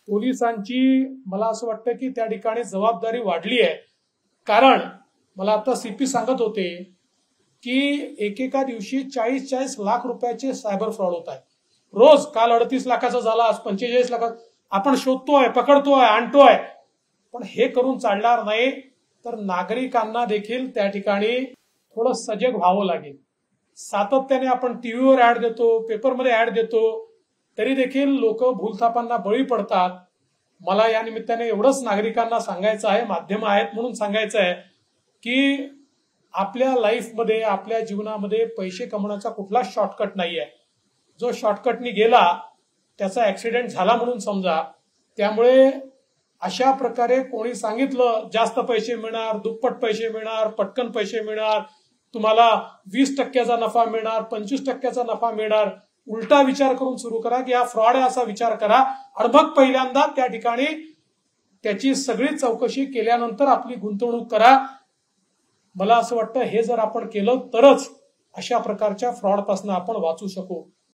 पोलिसांची मला असं वाटतं की त्या ठिकाणी जबाबदारी वाढली आहे. कारण मला आता सीपी सांगत होते की एकेका दिवशी 40-40 लाख रुपयाचे सायबर फ्रॉड होत आहे रोज. काल 38 लाखाचा झाला, आज 45 लाखाचा. आपण शोधतोय, पकडतोय, आणतोय, पण हे करून चालणार नाही. तर नागरिकांना देखील त्या ठिकाणी थोडं सजग व्हावं लागेल. सातत्याने आपण टीव्हीवर ऍड देतो, पेपरमध्ये ऍड देतो, तरी देखील लोक भूलथापांना बळी पडतात. मला या निमित्ताने एवढंच नागरिकांना सांगायचं आहे, माध्यम आहेत म्हणून सांगायचं आहे की आपल्या लाईफमध्ये, आपल्या जीवनामध्ये पैसे कमवण्याचा कुठलाच शॉर्टकट नाही आहे. जो शॉर्टकटनी गेला त्याचा ऍक्सिडेंट झाला म्हणून समजा. त्यामुळे अशा प्रकारे कोणी सांगितलं जास्त पैसे मिळणार, दुप्पट पैसे मिळणार, पटकन पैसे मिळणार, तुम्हाला 20% नफा मिळणार, 25% नफा मिळणार, उलटा विचार करून सुरू करा की हा फ्रॉड आहे असा विचार करा. आणि मग पहिल्यांदा त्या ठिकाणी त्याची सगळी चौकशी केल्यानंतर आपली गुंतवणूक करा. मला असं वाटतं हे जर आपण केलं तरच अशा प्रकारच्या फ्रॉडपासून आपण वाचू शकू.